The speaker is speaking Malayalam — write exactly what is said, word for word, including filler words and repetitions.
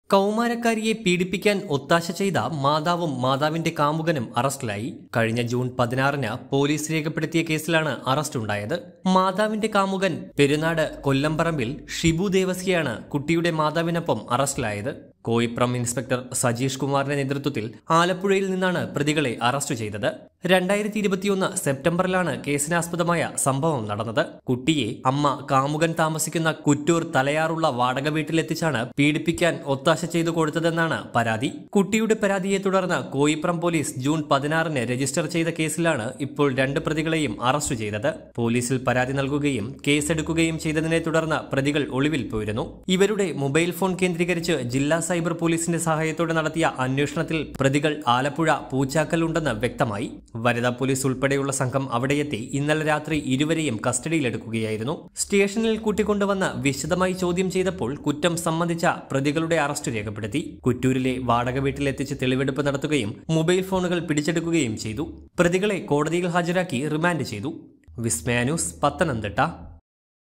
കൗമാരക്കാരിയെ പീഡിപ്പിക്കാൻ ഒത്താശ ചെയ്ത മാതാവും മാതാവിന്റെ കാമുകനും അറസ്റ്റിലായി. കഴിഞ്ഞ ജൂൺ പതിനാറിന് പോലീസ് രേഖപ്പെടുത്തിയ കേസിലാണ് അറസ്റ്റുണ്ടായത്. മാതാവിന്റെ കാമുകൻ പെരുന്നാട് കൊല്ലംപറമ്പിൽ ഷിബു ദേവസ്യയാണ് കുട്ടിയുടെ മാതാവിനൊപ്പം അറസ്റ്റിലായത്. കോയിപ്രം ഇൻസ്പെക്ടർ സജീഷ് കുമാറിന്റെ നേതൃത്വത്തിൽ ആലപ്പുഴയിൽ നിന്നാണ് പ്രതികളെ അറസ്റ്റ് ചെയ്തത്. രണ്ടായിരത്തി ഇരുപത്തിയൊന്ന് സെപ്റ്റംബറിലാണ് കേസിനാസ്പദമായ സംഭവം നടന്നത്. കുട്ടിയെ അമ്മ കാമുകൻ താമസിക്കുന്ന കുറ്റൂർ തലയാറുള്ള വാടക വീട്ടിലെത്തിച്ചാണ് പീഡിപ്പിക്കാൻ ഒത്താശ ചെയ്തു കൊടുത്തതെന്നാണ് പരാതി. കുട്ടിയുടെ പരാതിയെ തുടർന്ന് കോയിപ്രം പോലീസ് ജൂൺ പതിനാറിന് രജിസ്റ്റർ ചെയ്ത കേസിലാണ് ഇപ്പോൾ രണ്ട് പ്രതികളെയും അറസ്റ്റ് ചെയ്തത്. പോലീസിൽ പരാതി നൽകുകയും കേസെടുക്കുകയും ചെയ്തതിനെ തുടർന്ന് പ്രതികൾ ഒളിവിൽ പോയിരുന്നു. ഇവരുടെ മൊബൈൽ ഫോൺ കേന്ദ്രീകരിച്ച് ജില്ലാ സൈബർ പോലീസിന്റെ സഹായത്തോടെ നടത്തിയ അന്വേഷണത്തിൽ പ്രതികൾ ആലപ്പുഴ പൂച്ചാക്കൽ ഉണ്ടെന്ന് വ്യക്തമായി. വനിതാ പോലീസ് ഉൾപ്പെടെയുള്ള സംഘം അവിടെയെത്തി ഇന്നലെ രാത്രി ഇരുവരെയും കസ്റ്റഡിയിലെടുക്കുകയായിരുന്നു. സ്റ്റേഷനിൽ കൂട്ടിക്കൊണ്ടുവന്ന് വിശദമായി ചോദ്യം ചെയ്തപ്പോൾ കുറ്റം സംബന്ധിച്ച പ്രതികളുടെ അറസ്റ്റ് രേഖപ്പെടുത്തി. കുറ്റൂരിലെ വാടക വീട്ടിലെത്തിച്ച് തെളിവെടുപ്പ് നടത്തുകയും മൊബൈൽ ഫോണുകൾ പിടിച്ചെടുക്കുകയും ചെയ്തു. പ്രതികളെ കോടതിയിൽ ഹാജരാക്കി റിമാൻഡ് ചെയ്തു. വിസ്മയ ന്യൂസ്, പത്തനംതിട്ട.